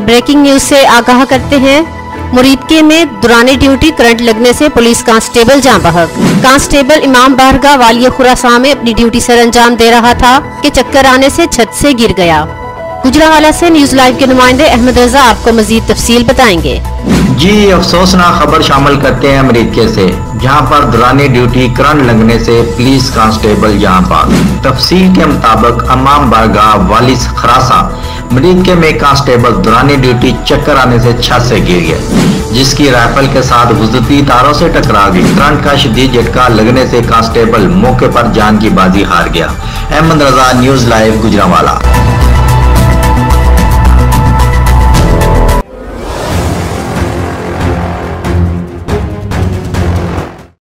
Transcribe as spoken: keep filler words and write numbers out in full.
Breaking news से आगाह करते हैं। मुरीदके में दुराने ड्यूटी करंट लगने से पुलिस कांस्टेबल जाँ बहक। कांस्टेबल इमाम बारगाह वालिया खुरासान में अपनी ड्यूटी सर अंजाम दे रहा था कि चक्कर आने से छत से गिर गया। गुजरांवाला से न्यूज लाइव के नुमाइंदे अहमद रजा आपको मजीद तफसील बताएंगे। जी, अफसोसनाक खबर शामिल करते हैं मुरीदके से, जहां पर दुरानी ड्यूटी करंट लगने से पुलिस कांस्टेबल जाँ बहक। तफसील के मुताबिक इमाम बारगाह वाली खरासा मुरीदके में कांस्टेबल दुरानी ड्यूटी चक्कर आने से छत से गिर गया, जिसकी राइफल के साथ गुजरती तारों से टकरा गई। करंट का शदीद झटका लगने से कांस्टेबल मौके पर जान की बाजी हार गया। Ahmad Raza, news live, Gujranwala.